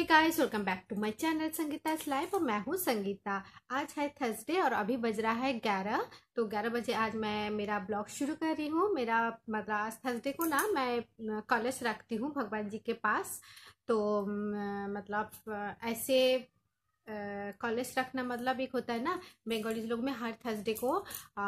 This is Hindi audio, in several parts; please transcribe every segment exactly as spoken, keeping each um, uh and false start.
Guys, welcome back to my channel Sangeeta's life और मैं हूँ संगीता। आज है थर्सडे और अभी बज रहा है ग्यारह। तो ग्यारह बजे आज मैं मेरा ब्लॉग शुरू कर रही हूँ। मेरा मतलब आज थर्सडे को ना मैं कलश रखती हूँ भगवान जी के पास। तो म, मतलब अ, ऐसे कॉलेज रखना मतलब एक होता है ना, बंगाली लोग में हर थर्सडे को आ,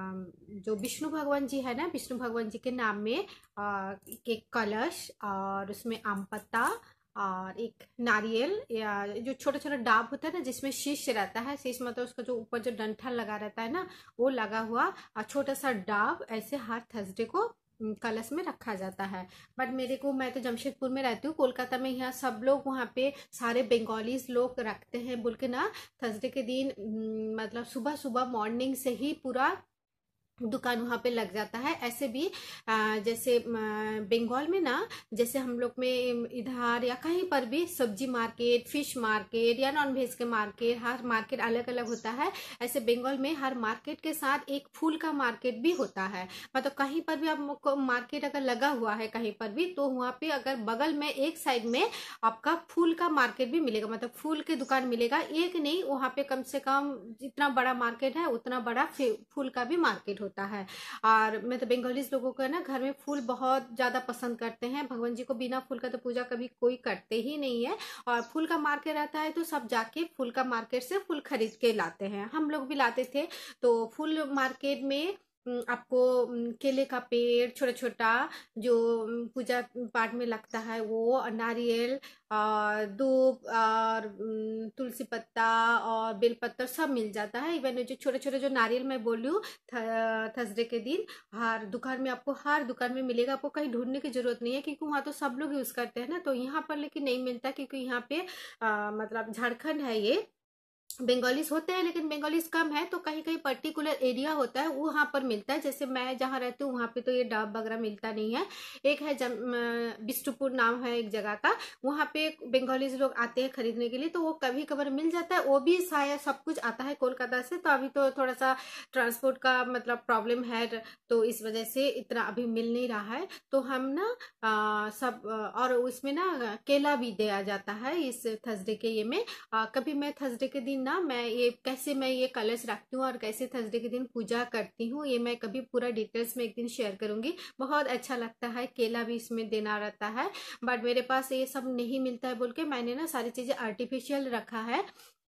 जो विष्णु भगवान जी है ना, विष्णु भगवान जी के नाम में आ, एक कलश और उसमें आम पत्ता और एक नारियल या जो छोटा छोटा डाब होता है ना, जिसमें शीश रहता है। शीश मतलब उसका जो ऊपर जो डंठल लगा रहता है ना, वो लगा हुआ और छोटा सा डाब ऐसे हर थर्सडे को उम, कलश में रखा जाता है। बट मेरे को, मैं तो जमशेदपुर में रहती हूँ, कोलकाता में यहाँ सब लोग वहाँ पे सारे बंगालीज लोग रखते हैं बोल के ना, थर्सडे के दिन उम, मतलब सुबह सुबह मॉर्निंग से ही पूरा दुकान वहाँ पे लग जाता है। ऐसे भी आ, जैसे बंगाल में ना, जैसे हम लोग में इधर या कहीं पर भी सब्जी मार्केट, फिश मार्केट या नॉन वेज के मार्केट, हर मार्केट अलग अलग होता है। ऐसे बंगाल में हर मार्केट के साथ एक फूल का मार्केट भी होता है। मतलब कहीं पर भी आपको मार्केट अगर लगा हुआ है कहीं पर भी, तो वहाँ पे अगर बगल में एक साइड में आपका फूल का मार्केट भी मिलेगा, मतलब फूल की दुकान मिलेगा। एक नहीं, वहाँ पे कम से कम जितना बड़ा मार्केट है उतना बड़ा फूल का भी मार्केट होता है। और मैं तो बंगालीज लोगों का ना घर में फूल बहुत ज्यादा पसंद करते हैं। भगवान जी को बिना फूल का तो पूजा कभी कोई करते ही नहीं है। और फूल का मार्केट रहता है तो सब जाके फूल का मार्केट से फूल खरीद के लाते हैं। हम लोग भी लाते थे। तो फूल मार्केट में उम, आपको उम, केले का पेड़ छोटा छोटा जो उम, पूजा पाठ में लगता है वो, और नारियल और दूब और उम, तुलसी पत्ता और बेलपत्र सब मिल जाता है। इवन जो छोटे छोटे जो नारियल मैं बोल रही हूँ, थर्सडे के दिन हर दुकान में, आपको हर दुकान में मिलेगा। आपको कहीं ढूंढने की जरूरत नहीं है, क्योंकि वहाँ तो सब लोग यूज करते हैं ना। तो यहाँ पर लेकिन नहीं मिलता, क्योंकि यहाँ पे आ, मतलब झारखंड है ये, बंगालीज होते हैं लेकिन बंगालीज कम है। तो कहीं कहीं पर्टिकुलर एरिया होता है वो वहाँ पर मिलता है। जैसे मैं जहाँ रहती हूँ वहाँ पे तो ये डाब वगैरह मिलता नहीं है। एक है जम अ, बिष्टुपुर नाम है एक जगह का, वहाँ पे बंगालीज लोग आते हैं खरीदने के लिए, तो वो कभी कभार मिल जाता है। वो भी शायद सब कुछ आता है कोलकाता से, तो अभी तो थोड़ा सा ट्रांसपोर्ट का मतलब प्रॉब्लम है, तो इस वजह से इतना अभी मिल नहीं रहा है। तो हम ना अ, सब अ, और उसमें ना केला भी दिया जाता है इस थर्सडे के ये में। आ, कभी मैं थर्सडे के दिन ना, मैं ये कैसे मैं ये कलश रखती हूँ और कैसे थर्सडे के दिन पूजा करती हूँ, ये मैं कभी पूरा डिटेल्स में एक दिन शेयर करूंगी। बहुत अच्छा लगता है, केला भी इसमें देना रहता है। बट मेरे पास ये सब नहीं मिलता है बोल के मैंने ना सारी चीजें आर्टिफिशियल रखा है।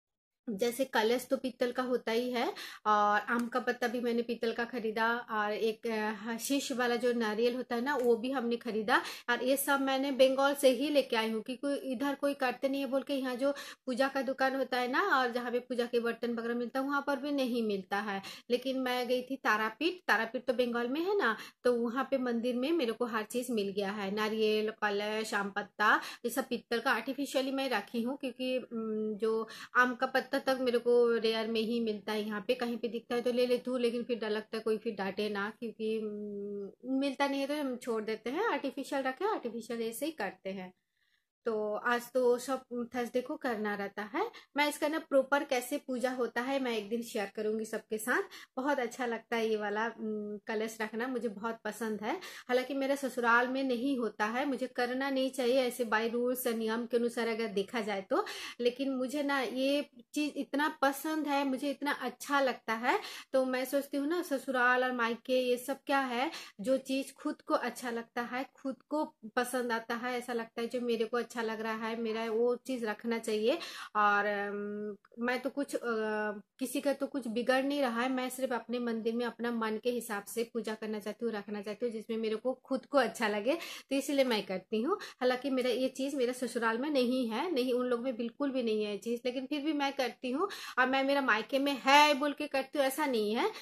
जैसे कलश तो पीतल का होता ही है, और आम का पत्ता भी मैंने पीतल का खरीदा, और एक अ, शीश वाला जो नारियल होता है ना वो भी हमने खरीदा। और ये सब मैंने बंगाल से ही लेके आई हूँ, क्योंकि इधर कोई करते नहीं है बोल के, यहाँ जो पूजा का दुकान होता है ना और जहाँ पे पूजा के बर्तन वगैरह मिलता है वहां पर भी नहीं मिलता है। लेकिन मैं गई थी तारापीठ, तारापीठ तो बंगाल में है ना, तो वहां पे मंदिर में मेरे को हर चीज मिल गया है। नारियल, कलश, आम पत्ता, ये सब पीतल का आर्टिफिशियली मैं रखी हूँ, क्योंकि उम, जो आम का पत्ता तक मेरे को रेयर में ही मिलता है। यहाँ पे कहीं पे दिखता है तो ले लेती हूँ, लेकिन फिर डर लगता है कोई फिर डांटे ना, क्योंकि हम्म, मिलता नहीं है तो हम छोड़ देते हैं। आर्टिफिशियल रखे, आर्टिफिशियल ऐसे ही करते हैं। तो आज तो सब थर्सडे को करना रहता है। मैं इसका ना प्रॉपर कैसे पूजा होता है मैं एक दिन शेयर करूंगी सबके साथ। बहुत अच्छा लगता है ये वाला उम, कलश रखना, मुझे बहुत पसंद है। हालांकि मेरे ससुराल में नहीं होता है, मुझे करना नहीं चाहिए ऐसे बाय रूल्स और नियम के अनुसार अगर देखा जाए तो। लेकिन मुझे ना ये चीज इतना पसंद है, मुझे इतना अच्छा लगता है। तो मैं सोचती हूँ ना, ससुराल और मायके ये सब क्या है, जो चीज खुद को अच्छा लगता है, खुद को पसंद आता है, ऐसा लगता है जो मेरे को अच्छा लग रहा है, मेरा वो चीज रखना चाहिए। और अम, मैं तो कुछ अ, किसी का तो कुछ बिगड़ नहीं रहा है, मैं सिर्फ अपने मंदिर में अपना मन के हिसाब से पूजा करना चाहती हूँ, रखना चाहती हूँ, जिसमें मेरे को खुद को अच्छा लगे। तो इसलिए मैं करती हूँ। हालांकि मेरा ये चीज मेरे ससुराल में नहीं है, नहीं, उन लोग में बिल्कुल भी नहीं है ये चीज, लेकिन फिर भी मैं करती हूँ। और मैं मेरा मायके में है बोल के करती हूँ ऐसा नहीं है।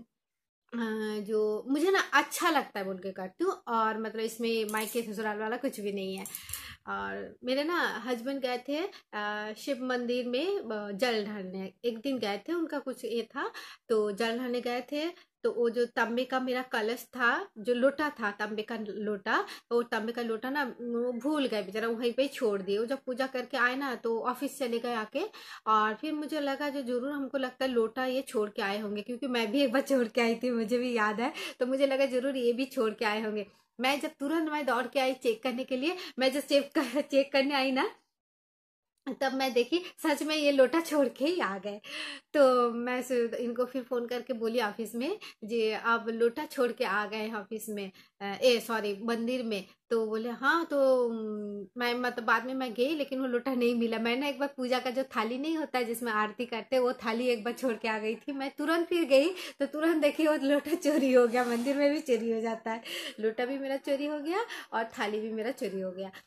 अ, जो मुझे ना अच्छा लगता है बोल के करती हूँ, और मतलब इसमें मायके ससुराल वाला कुछ भी नहीं है। और मेरे ना हस्बैंड गए थे अ, शिव मंदिर में अ, जल ढालने, एक दिन गए थे, उनका कुछ ये था, तो जल ढालने गए थे। तो वो जो तांबे का मेरा कलश था, जो लोटा था तांबे का लोटा, तो वो तांबे का लोटा ना वो भूल गए बेचारा, वहीं पे ही छोड़ दिए। वो जब पूजा करके आए ना तो ऑफिस चले गए आके। और फिर मुझे लगा जो जरूर हमको लगता है लोटा ये छोड़ के आए होंगे, क्योंकि मैं भी एक बार छोड़ के आई थी, मुझे भी याद है। तो मुझे लगा जरूर ये भी छोड़ के आए होंगे। मैं जब तुरंत मैं दौड़ के आई चेक करने के लिए, मैं जब चेक कर, चेक करने आई ना, तब मैं देखी सच में ये लोटा छोड़ के ही आ गए। तो मैं इनको फिर फ़ोन करके बोली ऑफिस में जी आप लोटा छोड़ के आ गए हैं ऑफिस में, ए सॉरी मंदिर में। तो बोले हाँ, तो मैं मतलब बाद में मैं गई लेकिन वो लोटा नहीं मिला। मैं ना एक बार पूजा का जो थाली नहीं होता है जिसमें आरती करते, वो थाली एक बार छोड़ के आ गई थी। मैं तुरंत फिर गई तो तुरंत देखी वो लोटा चोरी हो गया। मंदिर में भी चोरी हो जाता है, लोटा भी मेरा चोरी हो गया और थाली भी मेरा चोरी हो गया।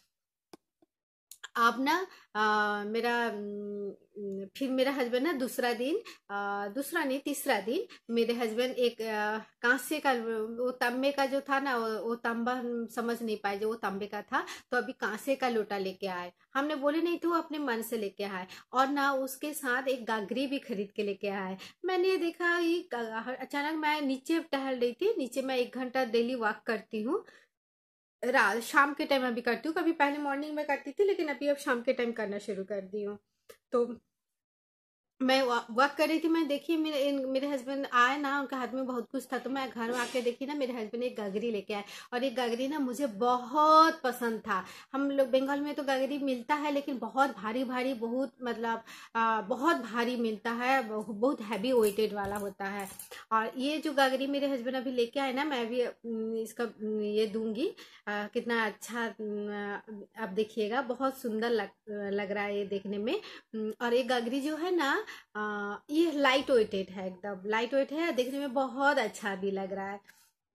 अब ना आ, मेरा न, फिर मेरा हस्बैंड ना दूसरा दिन आ, दूसरा नहीं तीसरा दिन मेरे हस्बैंड एक कांसे का, वो तांबे का जो था ना, वो, वो तांबा समझ नहीं पाए जो वो तांबे का था, तो अभी कांसे का लोटा लेके आए। हमने बोले नहीं तो वो अपने मन से लेके आए, और ना उसके साथ एक गागरी भी खरीद के लेके आए। मैंने देखा ये अचानक, मैं नीचे टहल रही थी, नीचे मैं एक घंटा डेली वॉक करती हूँ, रात शाम के टाइम अभी करती हूँ, कभी पहले मॉर्निंग में करती थी लेकिन अभी अब शाम के टाइम करना शुरू कर दी हूँ। तो मैं वर्क कर रही थी, मैं देखी मेरे मेरे हस्बैंड आए ना, उनके हाथ में बहुत कुछ था, तो मैं घर में आके देखी ना मेरे हस्बैंड एक गगरी लेके आए, और एक गगरी ना मुझे बहुत पसंद था। हम लोग बंगाल में तो गगरी मिलता है लेकिन बहुत भारी भारी, बहुत मतलब आ, बहुत भारी मिलता है, बहुत हैवी वेटेड वाला होता है। और ये जो गगरी मेरे हस्बैंड अभी लेके आए ना, मैं भी इसका ये दूंगी, आ, कितना अच्छा आप देखिएगा, बहुत सुंदर लग, लग रहा है ये देखने में। और ये गगरी जो है ना, आ, ये लाइट वेटेड है, एकदम लाइट वेट है, देखने में बहुत अच्छा भी लग रहा है।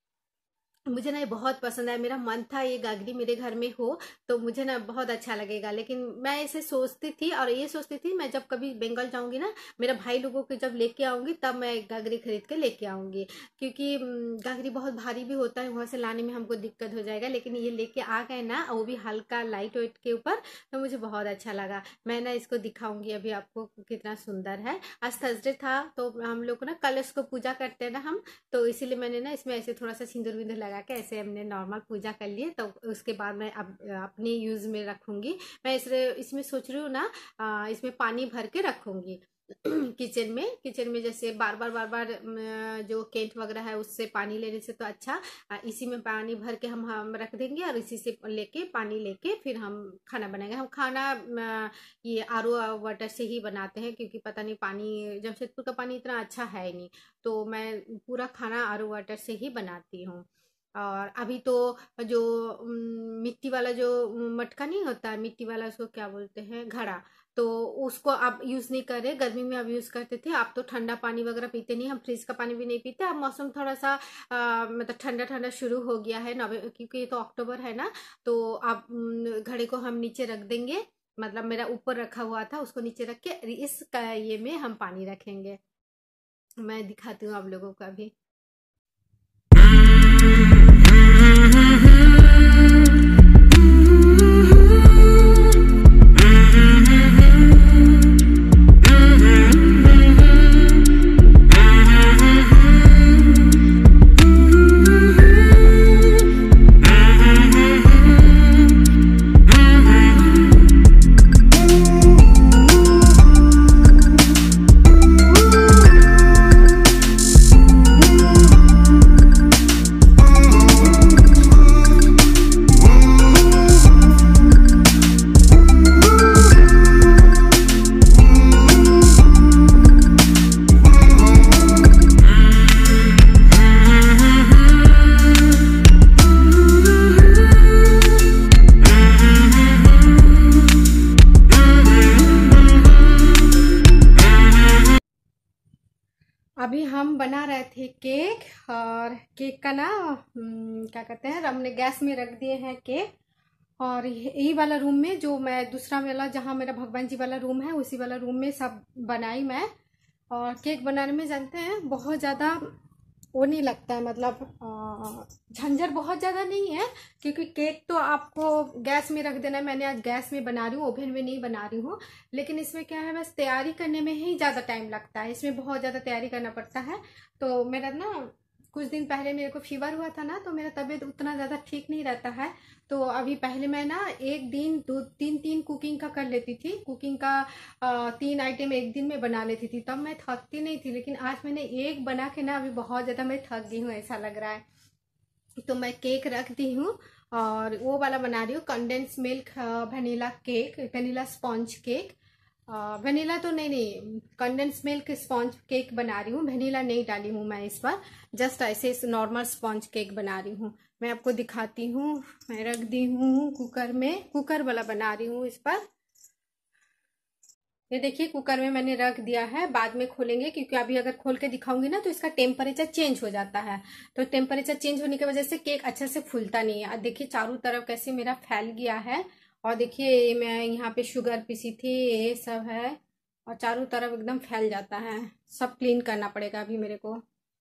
मुझे ना ये बहुत पसंद है, मेरा मन था ये गागरी मेरे घर में हो तो मुझे ना बहुत अच्छा लगेगा। लेकिन मैं ऐसे सोचती थी, और ये सोचती थी मैं जब कभी बंगाल जाऊंगी ना, मेरा भाई लोगों को जब लेके आऊंगी तब मैं गागरी खरीद के लेके आऊंगी, क्योंकि गागरी बहुत भारी भी होता है, वहां से लाने में हमको दिक्कत हो जाएगा। लेकिन ये लेके आ गए ना, वो भी हल्का लाइट वेट के ऊपर, तो मुझे बहुत अच्छा लगा। मैं ना इसको दिखाऊंगी अभी आपको कितना सुंदर है। आज थर्सडे था तो हम लोग को ना कलश को पूजा करते हैं ना हम, तो इसीलिए मैंने ना इसमें ऐसे थोड़ा सा सिंदूर विंदूर लगा के ऐसे हमने नॉर्मल पूजा कर लिए। तो उसके बाद मैं अब अपने यूज में रखूंगी। मैं इस इसमें सोच रही हूँ ना, आ, इसमें पानी भर के रखूंगी किचन में किचन में जैसे बार बार बार बार जो केंट वगैरह है उससे पानी लेने से तो अच्छा, इसी में पानी भर के हम हम रख देंगे, और इसी से लेके पानी लेके फिर हम खाना बनाएंगे। हम खाना ये आर ओ वाटर से ही बनाते हैं, क्योंकि पता नहीं पानी जमशेदपुर का पानी इतना अच्छा है नहीं, तो मैं पूरा खाना आर ओ वाटर से ही बनाती हूँ। और अभी तो जो मिट्टी वाला जो मटका नहीं होता है, मिट्टी वाला उसको क्या बोलते हैं, घड़ा, तो उसको आप यूज नहीं कर रहे। गर्मी में आप यूज करते थे, आप तो ठंडा पानी वगैरह पीते नहीं, हम फ्रिज का पानी भी नहीं पीते। अब मौसम थोड़ा सा आ, मतलब ठंडा ठंडा शुरू हो गया है नवंबर, क्योंकि ये तो अक्टूबर है ना, तो आप घड़े को हम नीचे रख देंगे, मतलब मेरा ऊपर रखा हुआ था उसको नीचे रख के इस ये में हम पानी रखेंगे। मैं दिखाती हूँ आप लोगों को अभी। अभी हम बना रहे थे केक, और केक का ना क्या कहते हैं, हमने गैस में रख दिए हैं केक। और यही वाला रूम में, जो मैं दूसरा वाला जहाँ मेरा भगवान जी वाला रूम है, उसी वाला रूम में सब बनाई मैं। और केक बनाने में जानते हैं बहुत ज़्यादा वो नहीं लगता है, मतलब झंझट बहुत ज़्यादा नहीं है, क्योंकि केक तो आपको गैस में रख देना है। मैंने आज गैस में बना रही हूँ, ओवन में नहीं बना रही हूँ। लेकिन इसमें क्या है, बस तैयारी करने में ही ज़्यादा टाइम लगता है, इसमें बहुत ज़्यादा तैयारी करना पड़ता है। तो मेरा ना कुछ दिन पहले मेरे को फीवर हुआ था ना, तो मेरा तबीयत उतना ज़्यादा ठीक नहीं रहता है। तो अभी पहले मैं ना एक दिन दो तीन तीन कुकिंग का कर लेती थी, कुकिंग का आ, तीन आइटम एक दिन में बना लेती थी, तब मैं थकती नहीं थी। लेकिन आज मैंने एक बना के ना अभी बहुत ज़्यादा मैं थक गई हूँ, ऐसा लग रहा है। तो मैं केक रख दी हूँ और वो वाला बना रही हूँ condense milk vanilla cake, vanilla sponge cake. Vanilla तो नहीं नहीं कंडेंस मिल्क स्पॉन्ज केक बना रही हूँ, वनीला नहीं डाली हूँ मैं इस बार, जस्ट ऐसे नॉर्मल स्पॉन्ज केक बना रही हूँ। मैं आपको दिखाती हूँ, मैं रख दी हूँ कुकर में, कुकर वाला बना रही हूँ इस पर। ये देखिए कुकर में मैंने रख दिया है, बाद में खोलेंगे क्योंकि अभी अगर खोल के दिखाऊंगी ना तो इसका टेम्परेचर चेंज हो जाता है, तो टेम्परेचर चेंज होने की वजह से केक अच्छे से फूलता नहीं है। देखिए चारों तरफ कैसे मेरा फैल गया है, और देखिए मैं यहाँ पे शुगर पीसी थी, ये सब है और चारों तरफ एकदम फैल जाता है। सब क्लीन करना पड़ेगा अभी मेरे को।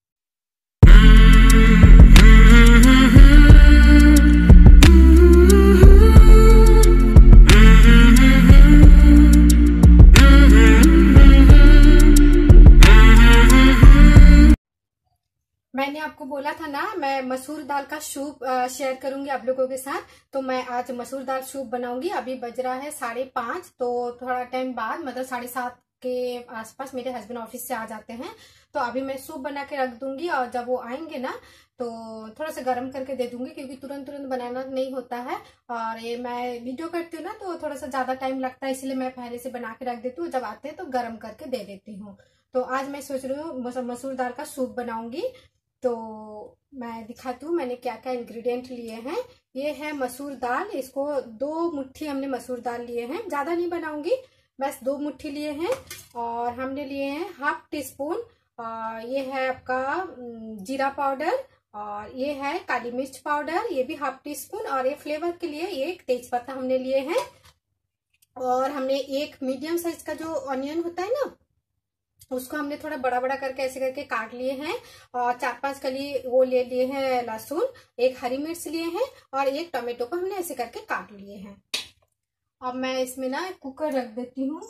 मैंने आपको बोला था ना मैं मसूर दाल का सूप शेयर करूंगी आप लोगों के साथ, तो मैं आज मसूर दाल सूप बनाऊंगी। अभी बज रहा है साढ़े पाँच, तो थोड़ा टाइम बाद मतलब साढ़े सात के आसपास मेरे हस्बैंड ऑफिस से आ जाते हैं, तो अभी मैं सूप बना के रख दूंगी और जब वो आएंगे ना तो थोड़ा सा गर्म करके दे दूंगी, क्योंकि तुरंत तुरंत बनाना नहीं होता है और ये मैं वीडियो करती हूँ ना तो थोड़ा सा ज्यादा टाइम लगता है, इसलिए मैं पहले से बना के रख देती हूँ, जब आते हैं तो गर्म करके दे देती हूँ। तो आज मैं सोच रही हूँ मसूर दाल का सूप बनाऊंगी। तो मैं दिखाती हूँ मैंने क्या क्या इंग्रेडिएंट लिए हैं। ये है मसूर दाल, इसको दो मुट्ठी हमने मसूर दाल लिए हैं, ज्यादा नहीं बनाऊंगी, बस दो मुट्ठी लिए हैं। और हमने लिए हैं हाफ टी स्पून, ये है आपका जीरा पाउडर, और ये है काली मिर्च पाउडर, ये भी हाफ टी स्पून, और ये फ्लेवर के लिए एक तेज पत्ता हमने लिए हैं। और हमने एक मीडियम साइज का जो ऑनियन होता है ना उसको हमने थोड़ा बड़ा बड़ा करके ऐसे करके काट लिए हैं, और चार पांच कली वो ले लिए हैं लहसुन, एक हरी मिर्च लिए हैं, और एक टमाटो को हमने ऐसे करके काट लिए हैं। अब मैं इसमें ना कुकर रख देती हूँ।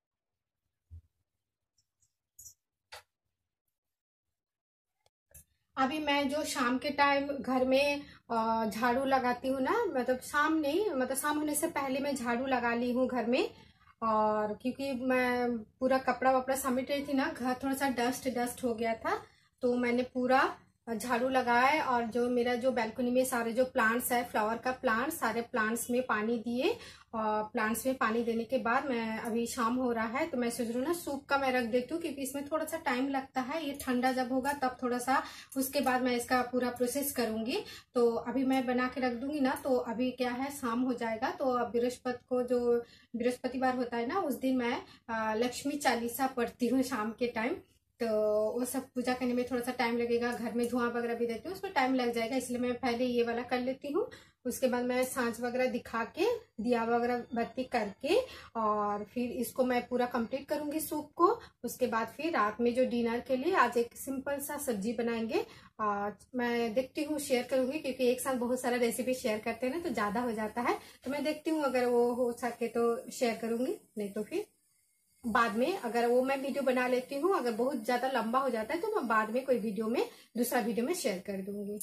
अभी मैं जो शाम के टाइम घर में झाड़ू लगाती हूँ ना, मतलब शाम नहीं मतलब शाम होने से पहले मैं झाड़ू लगा ली हूँ घर में, और क्योंकि मैं पूरा कपड़ा वपड़ा समेट रही थी ना, घर थोड़ा सा डस्ट डस्ट हो गया था, तो मैंने पूरा झाड़ू लगाया और जो मेरा जो बैल्कनी में सारे जो प्लांट्स है, फ्लावर का प्लांट, सारे प्लांट्स में पानी दिए, और प्लांट्स में पानी देने के बाद मैं अभी शाम हो रहा है तो मैं सोच रही हूँ ना सूप का मैं रख देती हूँ, क्योंकि इसमें थोड़ा सा टाइम लगता है, ये ठंडा जब होगा तब थोड़ा सा उसके बाद मैं इसका पूरा प्रोसेस करूंगी। तो अभी मैं बना के रख दूंगी ना, तो अभी क्या है शाम हो जाएगा, तो बृहस्पति को जो बृहस्पतिवार होता है ना उस दिन मैं लक्ष्मी चालीसा पढ़ती हूँ शाम के टाइम, तो वो सब पूजा करने में थोड़ा सा टाइम लगेगा, घर में धुआं वगैरह भी देती हूँ उसमें टाइम लग जाएगा, इसलिए मैं पहले ये वाला कर लेती हूँ। उसके बाद मैं सांझ वगैरह दिखा के दिया वगैरह बत्ती करके और फिर इसको मैं पूरा कंप्लीट करूंगी सूप को। उसके बाद फिर रात में जो डिनर के लिए आज एक सिंपल सा सब्जी बनाएंगे, और मैं देखती हूँ शेयर करूंगी, क्योंकि एक साथ बहुत सारा रेसिपी शेयर करते हैं ना तो ज्यादा हो जाता है, तो मैं देखती हूँ अगर वो हो सके तो शेयर करूंगी, नहीं तो फिर बाद में अगर वो मैं वीडियो बना लेती हूँ, अगर बहुत ज्यादा लंबा हो जाता है तो मैं बाद में कोई वीडियो में दूसरा वीडियो में शेयर कर दूंगी।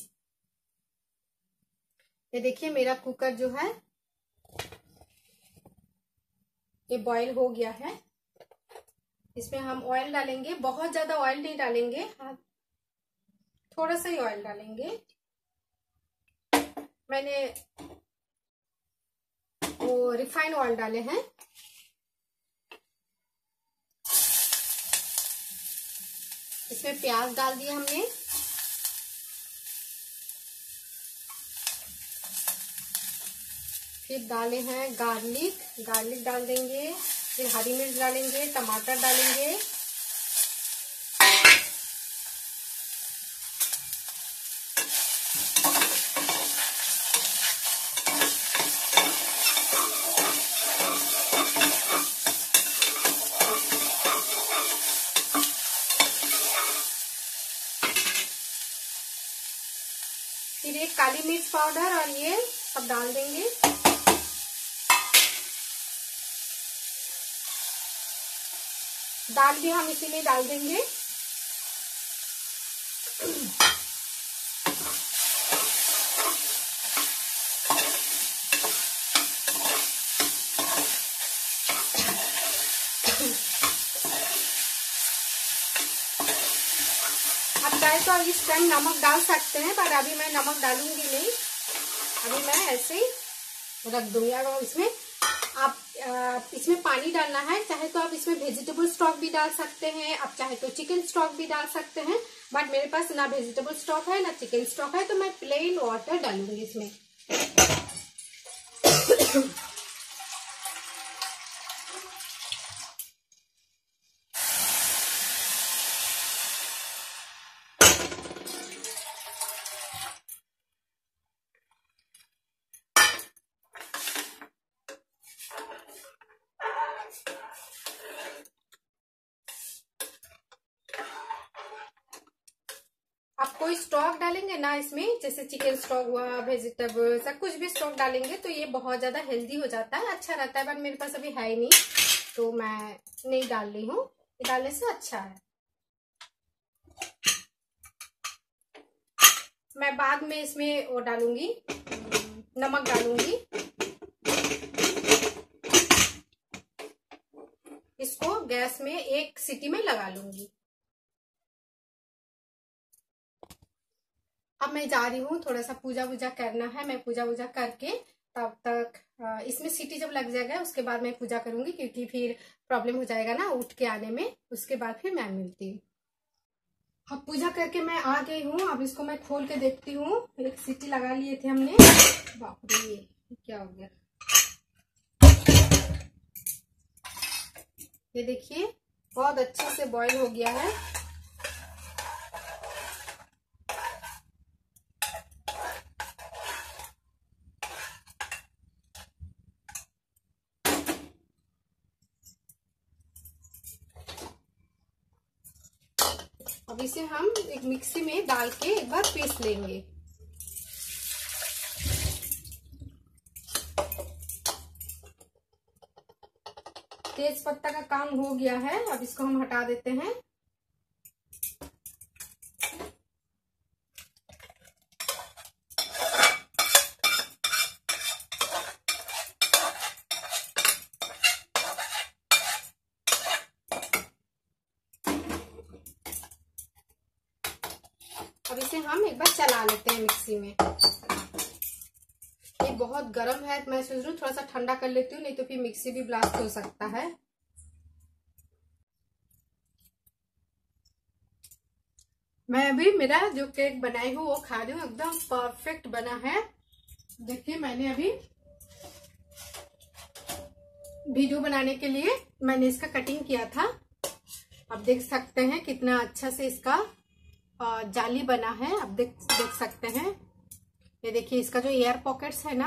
ये देखिए मेरा कुकर जो है ये बॉईल हो गया है, इसमें हम ऑयल डालेंगे, बहुत ज्यादा ऑयल नहीं डालेंगे, हाँ थोड़ा सा ही ऑयल डालेंगे। मैंने वो रिफाइंड ऑयल डाले हैं। इसमें प्याज डाल दिया हमने, फिर डाले हैं गार्लिक, गार्लिक डाल देंगे, फिर हरी मिर्च डालेंगे, टमाटर डालेंगे, फिर एक काली मिर्च पाउडर और ये सब डाल देंगे। दाल भी हम इसी में डाल देंगे। अब गैस तो इस टाइम नमक डाल सकते हैं, पर अभी मैं नमक डालूंगी नहीं, अभी मैं ऐसे ही रख दूंगी। अगर इसमें आप इसमें पानी डालना है, चाहे तो आप इसमें वेजिटेबल स्टॉक भी डाल सकते हैं, आप चाहे तो चिकन स्टॉक भी डाल सकते हैं, बट मेरे पास ना वेजिटेबल स्टॉक है ना चिकन स्टॉक है, तो मैं प्लेन वाटर डालूंगी इसमें। आप कोई स्टॉक डालेंगे ना इसमें, जैसे चिकन स्टॉक हुआ, वेजिटेबल सब कुछ भी स्टॉक डालेंगे तो ये बहुत ज्यादा हेल्दी हो जाता है, अच्छा रहता है, बट मेरे पास अभी है ही नहीं तो मैं नहीं डाल रही हूँ, डालने से अच्छा है। मैं बाद में इसमें वो डालूंगी, नमक डालूंगी। इसको गैस में एक सीटी में लगा लूंगी। अब मैं जा रही हूँ, थोड़ा सा पूजा वूजा करना है, मैं पूजा वूजा करके तब तक इसमें सीटी जब लग जाएगा उसके बाद मैं पूजा करूंगी, क्योंकि फिर प्रॉब्लम हो जाएगा ना उठ के आने में, उसके बाद फिर मैं मिलती हूँ। अब पूजा करके मैं आ गई हूँ, अब इसको मैं खोल के देखती हूँ। एक सीटी लगा लिए थे हमने, बाप रे क्या हो गया, ये देखिए बहुत अच्छे से बॉईल हो गया है। अब इसे हम एक मिक्सी में डाल के एक बार पीस लेंगे। तेज पत्ता का काम हो गया है, अब इसको हम हटा देते हैं। अब इसे हम एक बार चला लेते हैं मिक्सी में। ये बहुत गर्म है, मैं सोच रही हूँ थोड़ा सा ठंडा कर लेती हूँ, नहीं तो फिर मिक्सी भी ब्लास्ट हो सकता है। मैं अभी मेरा जो केक बनाई हूँ वो खा रही हूँ, एकदम परफेक्ट बना है। देखिए मैंने अभी वीडियो बनाने के लिए मैंने इसका कटिंग किया था, अब देख सकते हैं कितना अच्छा से इसका जाली बना है, अब देख देख सकते हैं। ये देखिए इसका जो एयर पॉकेट्स है ना,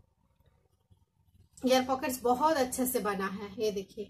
एयर पॉकेट्स बहुत अच्छे से बना है। ये देखिए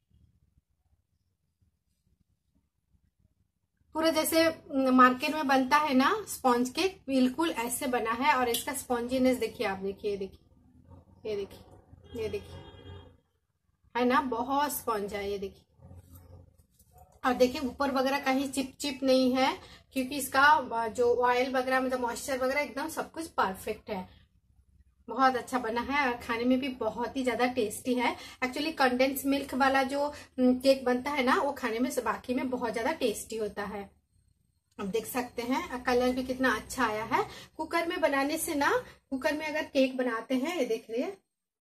पूरा जैसे मार्केट में बनता है ना स्पॉन्ज केक, बिल्कुल ऐसे बना है। और इसका स्पॉन्जीनेस देखिए, आप देखिए, ये देखिए, ये देखिए, ये देखिए, है ना बहुत स्पॉन्ज है। ये देखिए, और देखिए ऊपर वगैरह कहीं चिप चिप नहीं है, क्योंकि इसका जो ऑयल वगैरह मतलब मॉइस्चर वगैरह एकदम सब कुछ परफेक्ट है। बहुत अच्छा बना है और खाने में भी बहुत ही ज्यादा टेस्टी है। एक्चुअली कंडेंस मिल्क वाला जो केक बनता है ना वो खाने में बाकी में बहुत ज्यादा टेस्टी होता है। अब देख सकते हैं कलर भी कितना अच्छा आया है। कुकर में बनाने से ना, कुकर में अगर केक बनाते हैं, ये देख रहे हैं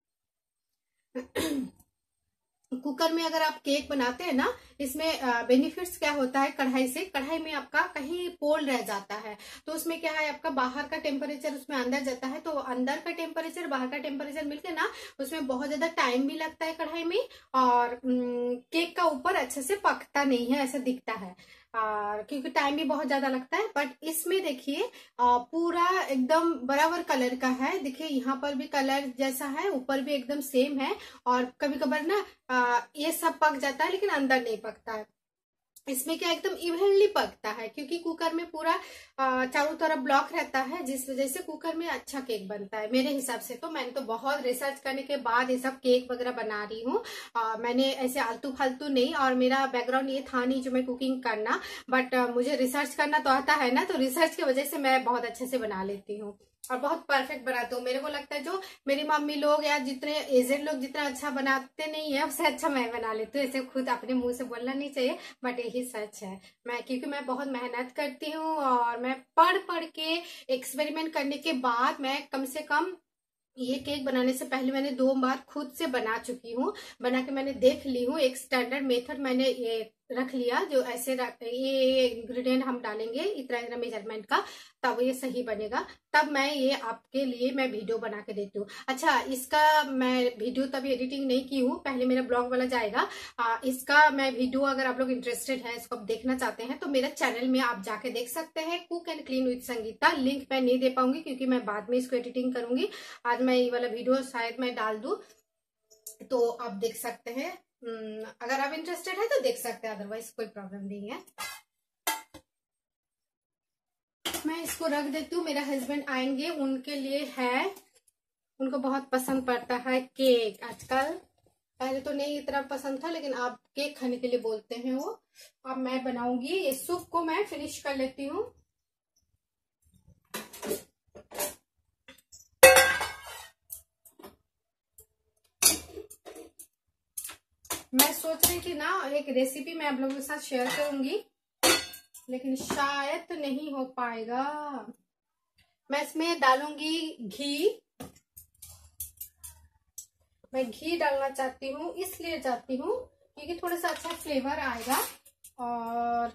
कुकर में अगर आप केक बनाते हैं ना, इसमें बेनिफिट्स क्या होता है, कढ़ाई से कढ़ाई में आपका कहीं पोल रह जाता है तो उसमें क्या है, आपका बाहर का टेम्परेचर उसमें अंदर जाता है, तो अंदर का टेम्परेचर बाहर का टेम्परेचर मिलके ना उसमें बहुत ज्यादा टाइम भी लगता है कढ़ाई में, और केक का ऊपर अच्छे से पकता नहीं है, ऐसा दिखता है, और क्योंकि टाइम भी बहुत ज्यादा लगता है। बट इसमें देखिए पूरा एकदम बराबर कलर का है, देखिए यहाँ पर भी कलर जैसा है, ऊपर भी एकदम सेम है, और कभी कभार ना आ, ये सब पक जाता है लेकिन अंदर नहीं पकता है। इसमें क्या एकदम इवनली पकता है, क्योंकि कुकर में पूरा चारों तरफ ब्लॉक रहता है, जिस वजह से कुकर में अच्छा केक बनता है मेरे हिसाब से। तो मैंने तो बहुत रिसर्च करने के बाद ये सब केक वगैरह बना रही हूँ, मैंने ऐसे आलतू फालतू नहीं, और मेरा बैकग्राउंड ये था नहीं जो मैं कुकिंग करना, बट आ, मुझे रिसर्च करना तो आता है ना, तो रिसर्च की वजह से मैं बहुत अच्छे से बना लेती हूँ और बहुत परफेक्ट बनाती हूँ। मेरे को लगता है जो मेरी मम्मी लोग या जितने एजेड लोग जितना अच्छा बनाते नहीं है, उससे अच्छा मैं बना लेती हूँ। ऐसे खुद अपने मुंह से बोलना नहीं चाहिए, बट यही सच है। मैं क्योंकि मैं बहुत मेहनत करती हूँ और मैं पढ़ पढ़ के एक्सपेरिमेंट करने के बाद मैं कम से कम ये केक बनाने से पहले मैंने दो बार खुद से बना चुकी हूँ। बना के मैंने देख ली हूँ, एक स्टैंडर्ड मेथड मैंने ये रख लिया, जो ऐसे रख, ये इंग्रेडिएंट हम डालेंगे इतना इतना मेजरमेंट का, तब ये सही बनेगा। तब मैं ये आपके लिए मैं वीडियो बना के देती हूँ। अच्छा, इसका मैं वीडियो तभी एडिटिंग नहीं की हूँ, पहले मेरा ब्लॉग वाला जाएगा। आ, इसका मैं वीडियो, अगर आप लोग इंटरेस्टेड है, इसको आप देखना चाहते हैं तो मेरे चैनल में आप जाके देख सकते हैं, cook and clean with Sangeeta. Link मैं नहीं दे पाऊंगी क्योंकि मैं बाद में इसको एडिटिंग करूंगी। आज मैं ये वाला वीडियो शायद मैं डाल दूं तो आप देख सकते हैं। अगर आप इंटरेस्टेड है तो देख सकते हैं, अदरवाइज कोई प्रॉब्लम नहीं है। मैं इसको रख देती हूँ, मेरा हस्बैंड आएंगे, उनके लिए है, उनको बहुत पसंद पड़ता है केक आजकल। पहले तो नहीं इतना पसंद था, लेकिन आप केक खाने के लिए बोलते हैं वो। अब मैं बनाऊंगी, ये सूप को मैं फिनिश कर लेती हूँ। मैं सोच रही थी ना एक रेसिपी मैं आप लोगों के साथ शेयर करूंगी, लेकिन शायद नहीं हो पाएगा। मैं इसमें डालूंगी घी। मैं घी डालना चाहती हूँ, इसलिए चाहती हूँ क्योंकि थोड़ा सा अच्छा फ्लेवर आएगा, और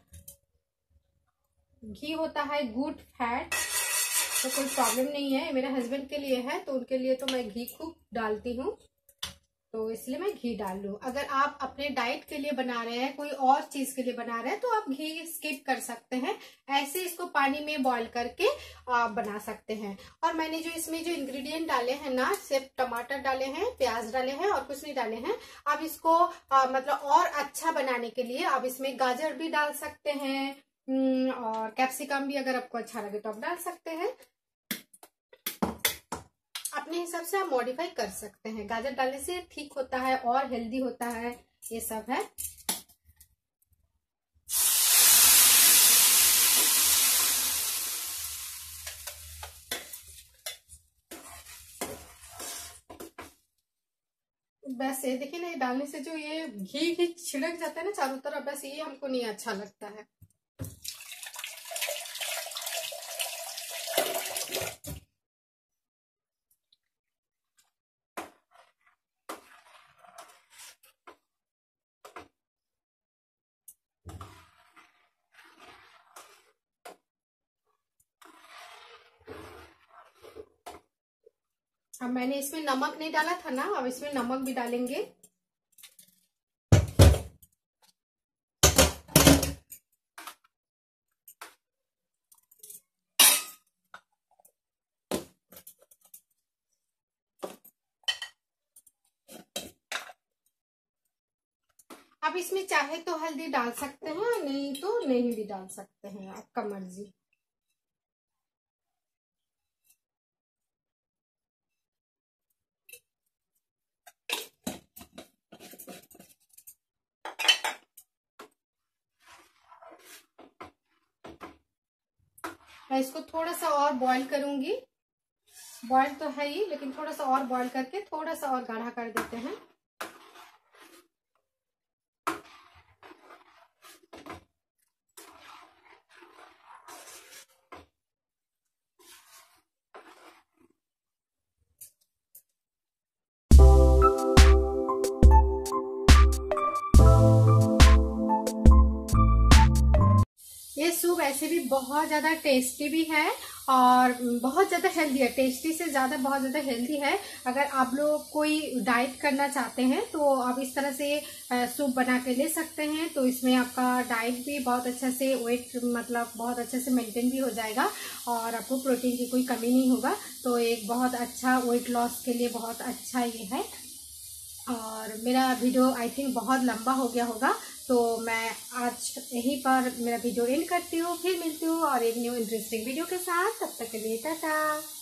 घी होता है गुड फैट, तो कोई प्रॉब्लम नहीं है। मेरे हस्बैंड के लिए है तो उनके लिए तो मैं घी खूब डालती हूँ, तो इसलिए मैं घी डाल लूं। अगर आप अपने डाइट के लिए बना रहे हैं, कोई और चीज के लिए बना रहे हैं, तो आप घी स्किप कर सकते हैं। ऐसे इसको पानी में बॉईल करके आप बना सकते हैं। और मैंने जो इसमें जो इंग्रेडिएंट डाले हैं ना, सिर्फ टमाटर डाले हैं, प्याज डाले हैं और कुछ नहीं डाले हैं। आप इसको आ, मतलब और अच्छा बनाने के लिए आप इसमें गाजर भी डाल सकते हैं, और कैप्सिकम भी अगर आपको अच्छा लगे तो आप डाल सकते हैं। अपने हिसाब से आप मॉडिफाई कर सकते हैं। गाजर डालने से ठीक होता है और हेल्दी होता है, ये सब है। बस ये देखिए ना, ये डालने से जो ये घी घी छिड़क जाता है ना चारों तरफ, बस ये हमको नहीं अच्छा लगता है। अब मैंने इसमें नमक नहीं डाला था ना, अब इसमें नमक भी डालेंगे। अब इसमें चाहे तो हल्दी डाल सकते हैं, नहीं तो नहीं भी डाल सकते हैं, आपका मर्जी। मैं इसको थोड़ा सा और बॉईल करूंगी। बॉईल तो है ही, लेकिन थोड़ा सा और बॉईल करके थोड़ा सा और गाढ़ा कर देते हैं। ये सूप ऐसे भी बहुत ज़्यादा टेस्टी भी है और बहुत ज़्यादा हेल्दी है। टेस्टी से ज़्यादा बहुत ज़्यादा हेल्दी है। अगर आप लोग कोई डाइट करना चाहते हैं तो आप इस तरह से सूप बना के ले सकते हैं। तो इसमें आपका डाइट भी बहुत अच्छा से, वेट मतलब बहुत अच्छे से मेंटेन भी हो जाएगा और आपको प्रोटीन की कोई कमी नहीं होगा। तो एक बहुत अच्छा वेट लॉस के लिए बहुत अच्छा ये है। और मेरा वीडियो आई थिंक बहुत लंबा हो गया होगा, तो मैं आज यहीं पर मेरा वीडियो एंड करती हूँ। फिर मिलती हूँ और एक न्यू इंटरेस्टिंग वीडियो के साथ। तब तक के लिए टाटा।